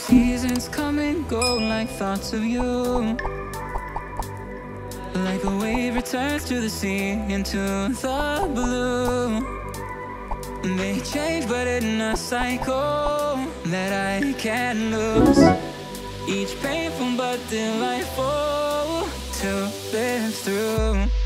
Seasons come and go like thoughts of you. Like a wave returns to the sea, into the blue. They change but in a cycle that I can't lose. Each painful but delightful to live through.